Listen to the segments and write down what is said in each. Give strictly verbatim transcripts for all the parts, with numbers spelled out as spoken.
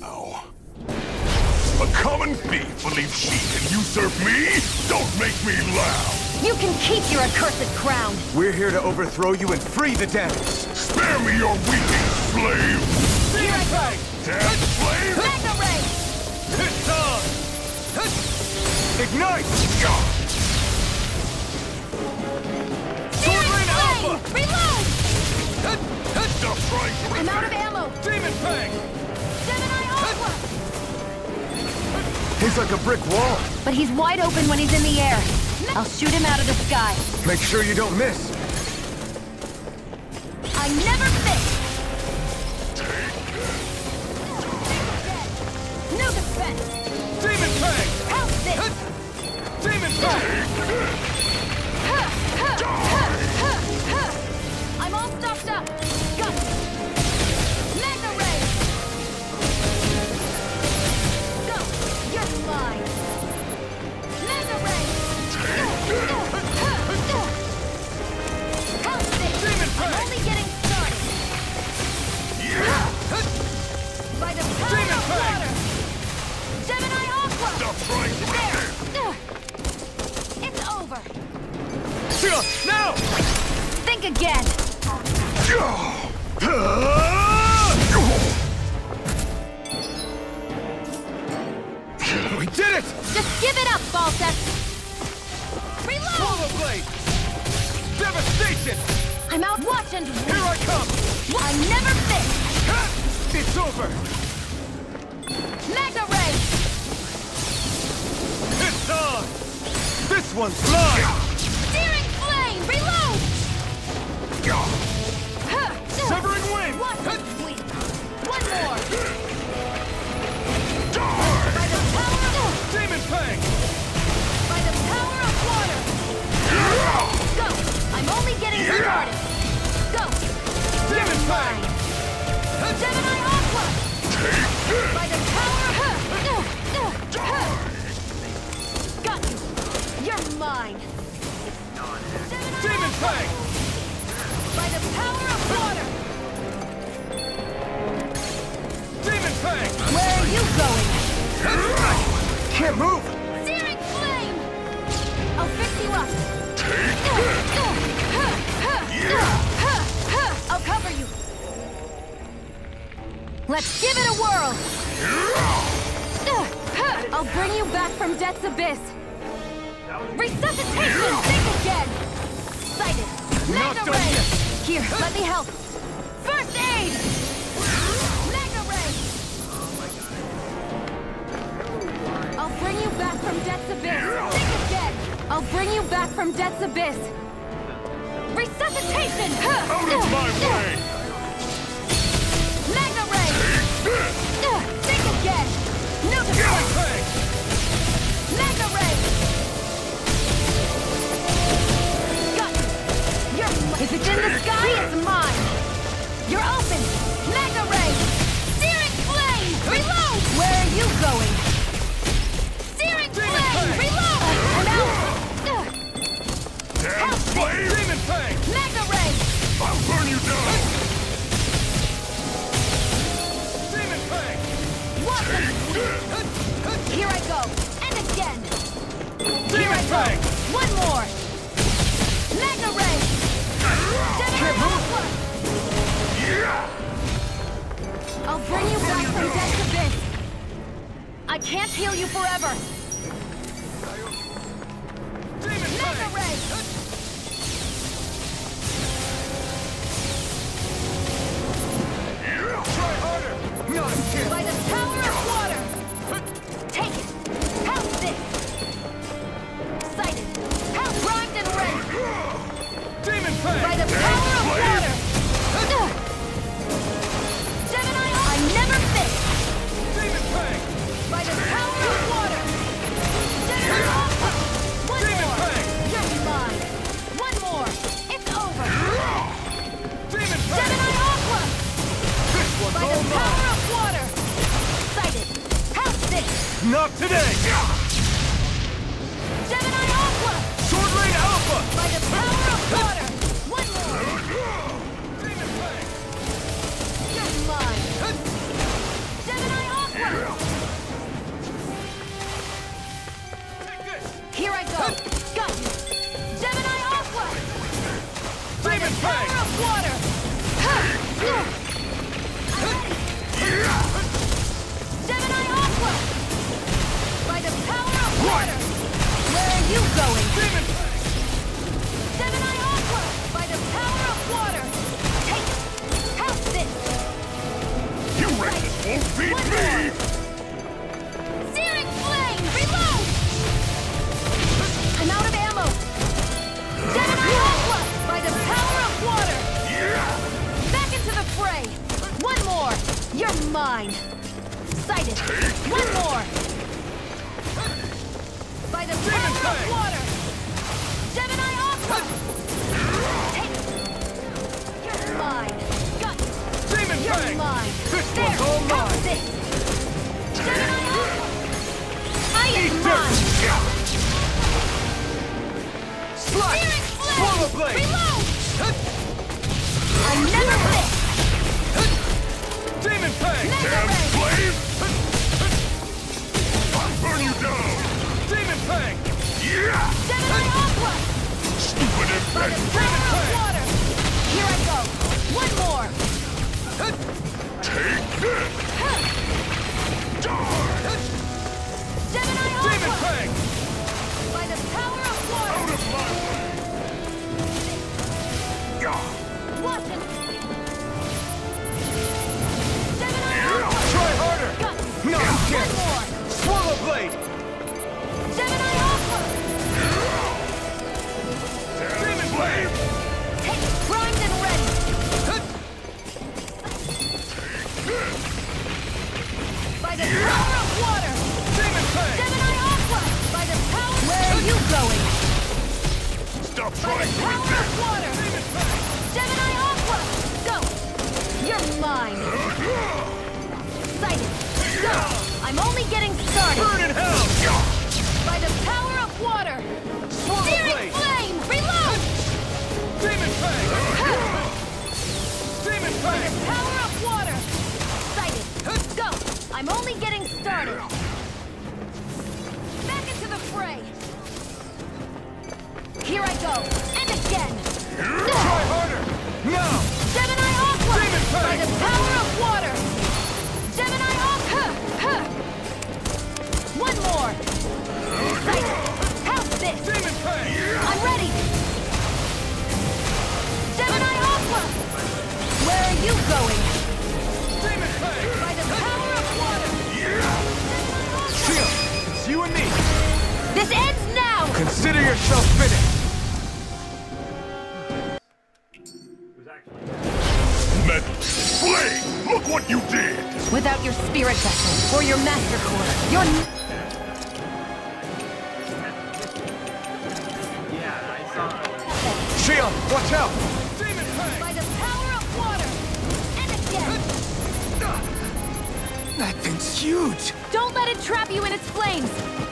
Ow. A common thief believes she can usurp me? Don't make me laugh! You can keep your accursed crown! We're here to overthrow you and free the dance! Spare me your weeping, slave! Here I go! Dance, slave! Magna Ray! It's on! Ignite! Sword Rain Alpha! Reload! Stop trying to I'm out of resist. ammo! Demon Fang! Gemini Aqua! He's like a brick wall. But he's wide open when he's in the air. I'll shoot him out of the sky. Make sure you don't miss. I never miss! No defense! Demon Fang! How's this? Demon Fang! I'm all stocked up! Go! Magna Ray! Go! You're mine! Magna Ray! How's this? Demon I'm Fang! only getting started! By the power Demon of Fang! water! Gemini Aqua! Stop trying to resist. There! It's over! Now! Think again! We did it! Just give it up, Balseph! Reload! Swallow Blade! Devastation! I'm out watch and Here I come! I never miss! It's over! Magna Ray! It's on! This one's mine! Searing Flame! Reload! Severing Wind! One, sweet. One more! By the power of... Demon Fang! By the power of water! Go! I'm only getting started! Go! Demon Fang! Gemini Aqua! By the power of... Got you! You're mine! Demon Fang! By the power of water! Demon Fang! Where are you going? Can't move! Searing Flame! I'll fix you up! I'll cover you! Let's give it a whirl! I'll bring you back from Death's Abyss! Resuscitation! Think again! Sighted! Not Magna done Ray! yet. Here, let me help! First aid! Magna Ray! I'll bring you back from Death's Abyss! Think again! I'll bring you back from Death's Abyss! Resuscitation! Out of my way! Magna Ray! Think again! No defense! Fang! Magna Ray! Got you! You're m- If it's in the sky, it's mine! You're open! Magna Ray! Searing Flame! Reload! Where are you going? Searing Flame! Reload! I'm out! Damn Help slave! Demon Fang! Magna Ray! I'll burn you down! Demon Fang! What the- Here I go! And again! Here I Demon go! Fang! One more! Magna Ray! Gemini Aqua! I'll bring you back from Death's Abyss! I can't heal you forever! Demon Magna Fang! Ray! Try harder! Not a chance! By the power of water! Take it! How's this? Sighted! How primed and ready! Demon By Fang! the power of water! Gemini, I never miss! Demon Fang! By the power of water! Gemini Aqua! One Demon more! Fang! You're mine! One more! It's over! Demon Fang! Gemini Aqua! This one's By all the mine! power of water! Sighted! How's this? Not today! Gemini Aqua! Sword Rain Alpha! By the power of water! One more! Demon Fang! You're mine! Gemini Aqua! Gemini Aqua! By the power of water! Where are you going? Gemini Aqua! By the power of water! Take it! House this! You wretches won't beat me! Searing Flame! Reload! I'm out of ammo! Gemini Aqua! By the power of water! Back into the fray! One more! You're mine! Sighted! One more! By the power of water! Gemini Aqua! Take it! You're mine! Got it! Demon You're Fang! mine! This There! one's all Have mine! this! Gemini Aqua! I am Eat mine! Slash! Searing Flame! Swallow Blade! Reload! I never miss! Demon Fang! Mega Damn Ray! slave! I'll burn you down! Demon Fang! Yeah! Gemini Aqua! Stupid By the infant! power of water! Here I go! One more! Take this! Die! Gemini Demon Aqua! Fang! By the power of Out water! of my way! Yeah! Watch it! Gemini Aqua! Try harder! Got it! No, you One can't! more! Swallow Blade! Gemini Aqua! Damn slave! Take it! Primed and ready! By the power of water! Demon Fang! Gemini Aqua! By the power... Where are you going? Stop By trying the to power resist! of water! Demon Fang! Gemini Aqua! Go! You're mine! Sighted! Go! I'm only getting started! Burn in hell! By the power of water! Swallow Searing Blade! Flame! Reload! Demon Fang! Demon Fang! Power of water! Sighted! Go! I'm only getting started! Back into the fray! Here I go! And again! Try harder! Now! Gemini Aqua! Demon Fang! By the power of water! Gemini Aqua! Huh. One more! Sighted! How's this? Demon Fang! I'm ready! Gemini Aqua! Where are you going? Demon Fang! By the power of water! Shield! It's you and me! This ends now! Consider yourself finished! Metal! Flame! Look what you did! Without your spirit vessel, or your master core, you're... n- Shield! Watch out! Demon Fang! By the power of water! And again! That thing's huge! Don't let it trap you in its flames!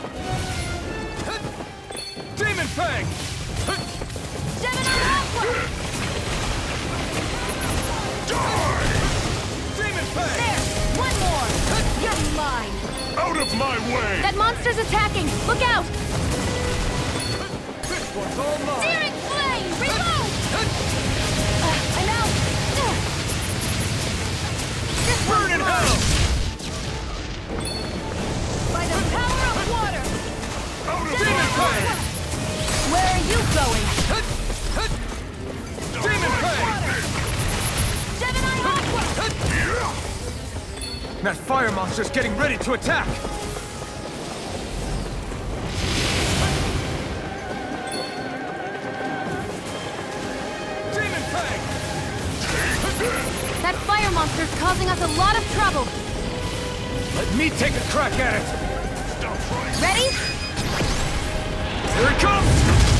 Demon Fang! Gemini Aqua! Die! Demon Fang! There! One more! You're mine! Out of my way! That monster's attacking! Look out! This one's all mine! Searing Flame! Reload! Uh, I'm out! Uh. This Burn one's in mine. hell! By the power of water! Out of Gemini my way! Aqua! Where are you going? Demon Fang! Gemini Aqua! That fire monster's getting ready to attack! Demon Fang! That fire monster's causing us a lot of trouble. Let me take a crack at it! Ready? Here it comes!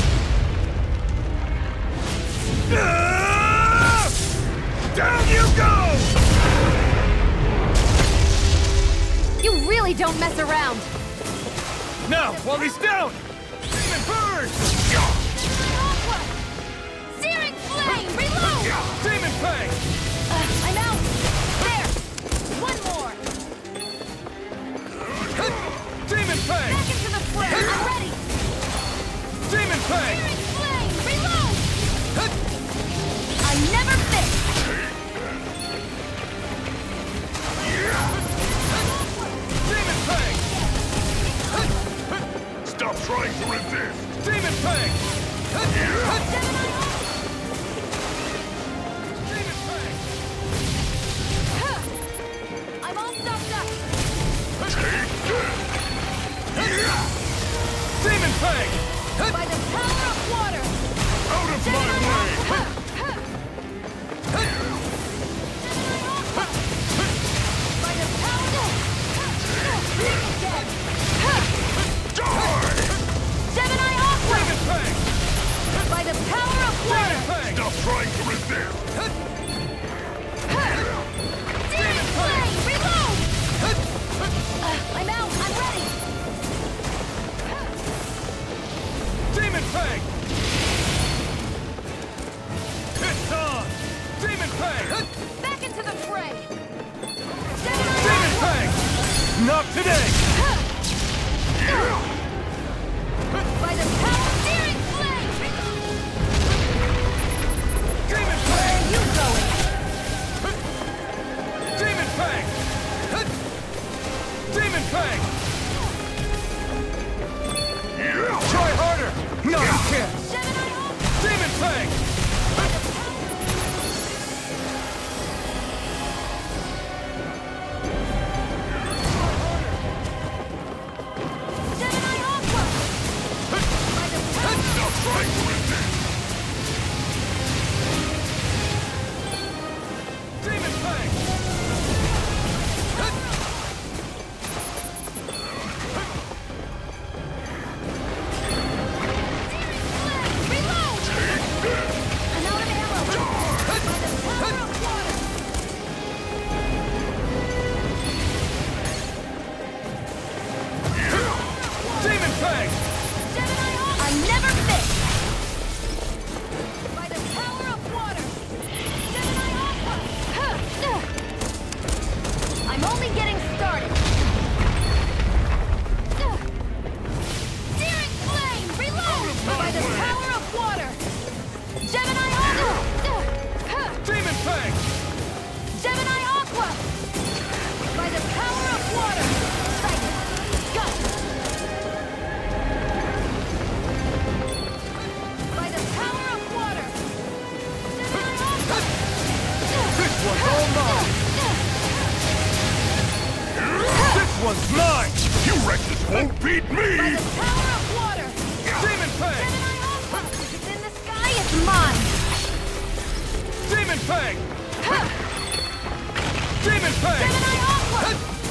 Ah! Down you go! You really don't mess around. Now, while he's down! Demon burn! Aqua! Searing Flame! Reload! Demon Fang! Uh, I'm out! There! One more! Demon Fang! Back into the fray! I'm ready! Demon Fang! Searing Flame! Reload! I never miss! trying to resist! Demon Fang! Demon Fang! I'm all stopped up! Take this! Demon Fang! By the power of water! Out of my way! By the power of... Die! Gemini Aqua! Demon Fang! By the power of water! Demon Fang! Stop trying to resist! Demon Flame! Reload! I'm out! I'm ready! Demon Fang! It's on! Demon Fang! Back into the fray! Demon Fang! Not today! By the power Searing Flame! Demon Where Fang! are you going? Demon Fang! Demon Fang! Try harder! No, you can't! Gemini Aqua! Demon Fang! Gemini Aqua! By the power Stop trying to resist! Demon Fang! Reload! I'm out of ammo! By the power of water! Demon Fang! Gemini Aqua! I'm never fit! By the power of water! Gemini Aqua! I'm only getting started! Searing Flame! Reload! By the power of water! Gemini Aqua! Demon Fang! Gemini Aqua! By the power of water! Psychic! Gut! By the power of water! Gemini Aqua! This one's all mine! This one's mine! You wretches won't beat By me! the power of water! Demon Fang! Gemini Aqua! It's in the sky, it's mine! Demon Fang! Demon Fang! Gemini Aqua!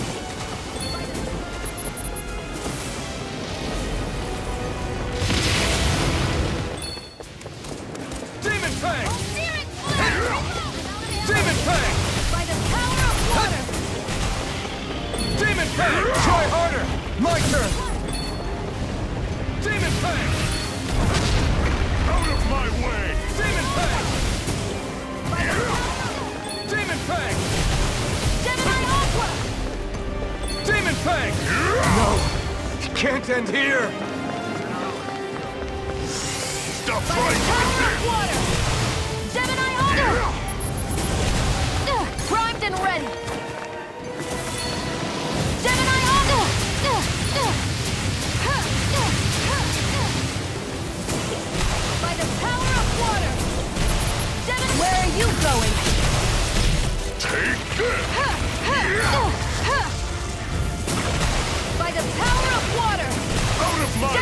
Demon Fang! Searing Flame! Demon Fang! By the power of water! Demon Fang! Try harder! My turn! Demon Fang! Out of my way! Demon Fang! By the Demon Fang! Gemini Aqua! Demon Fang! No! It can't end here! Stop By the trying to power resist! of water! Gemini Aqua! Primed and ready! Gemini Aqua! By the power of water! Gemini... Where are you going? Take this! By the power of water! Out of my way!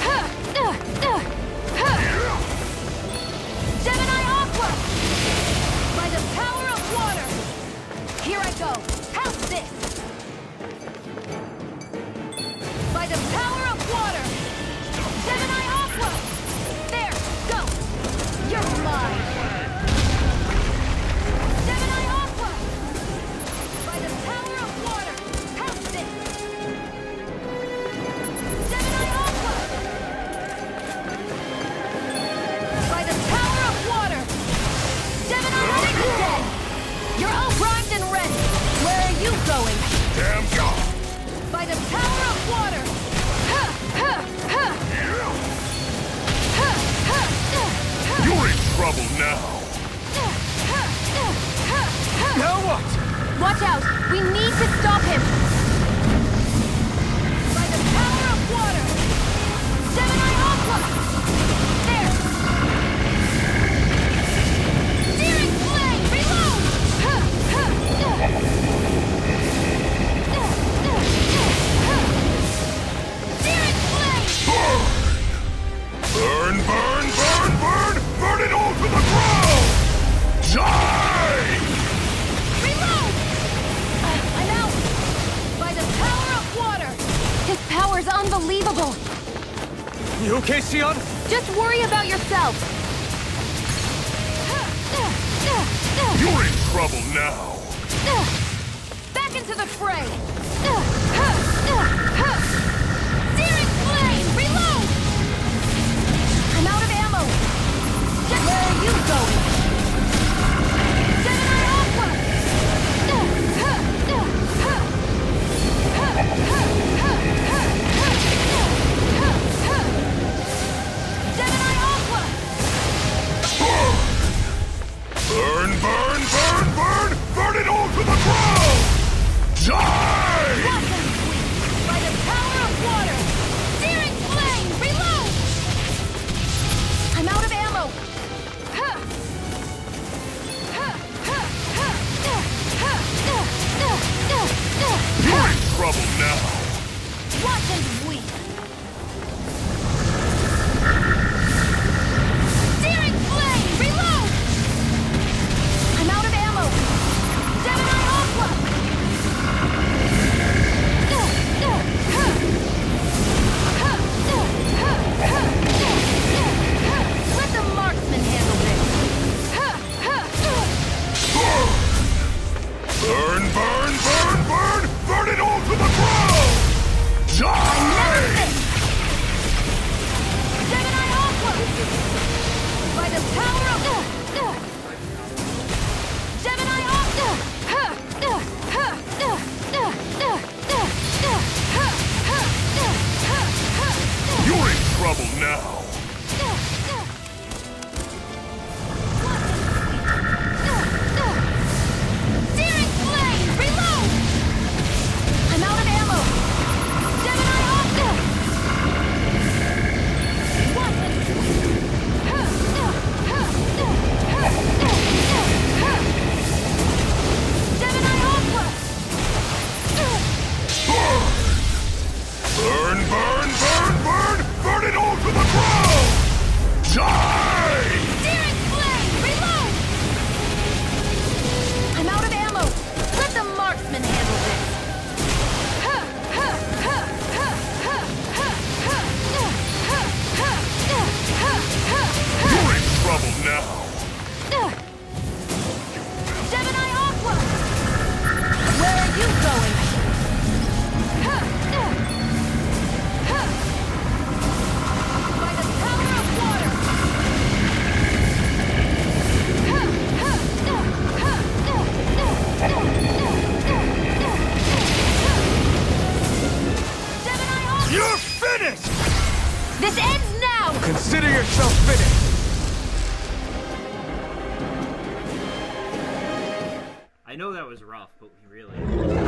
Gemini Aqua! By the power of water! Here I go! How's this? By the power of water! Gemini Aqua! There! Go! You're mine! Gemini Aqua! By the power of water! How's this? Gemini Aqua! By the power of water! Gemini Aqua! Dead! You're all primed and ready! Where are you going? Damn God! By the power of water! Ha! Ha! Ha! Ha! Ha! You're in trouble now! Now what? Watch out! We need to stop him! By the power of water! You okay, Sion? Just worry about yourself. You're in trouble now. Back into the fray. Searing flame, reload. I'm out of ammo. Just where are you going? Gemini Aqua. Gemini Aqua. Burn, burn, burn, burn! Burn it all to the ground! Die! Blossom Sweep by the power of water! Searing flame! Reload! I'm out of ammo! Huh. Huh. Huh. Huh. Huh. Huh. Huh. Huh. You're in trouble now. Watch and weep! Searing flame! Reload! I'm out of ammo! Gemini Aqua! Let the marksman handle this! Burn, burn, burn, burn! Burn it all to the ground! Die! Gemini Aqua! By the power of... Gemini Aqua! You're in trouble now. Searing flame! Reload! I'm out of ammo! Gemini Aqua! Gemini Aqua! Burn, burn, burn, burn! Burn it all to the ground! Die! Searing flame! Reload! I'm out of ammo! Let the marksman handle this! You're in trouble now. Gemini Aqua! Where are you going? By the power of water! Gemini Aqua! You're finished! This ends now! Consider yourself finished! I know that was rough, but really...